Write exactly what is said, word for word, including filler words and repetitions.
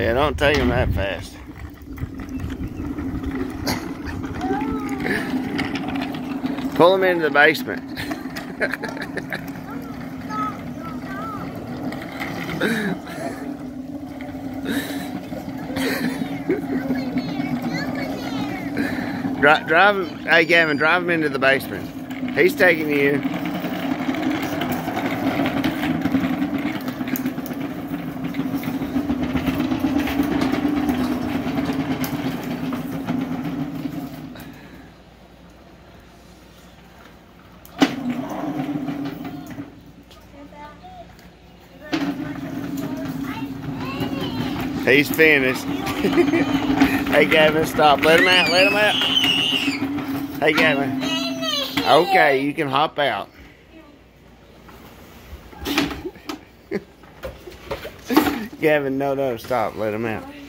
yeah, don't take him that fast. Pull him into the basement. drive, drive him, hey Gavin, drive him into the basement. He's taking you. He's finished. Hey Gavin, stop. Let him out, let him out. Hey Gavin. Okay, you can hop out. Gavin, no, no, stop. Let him out.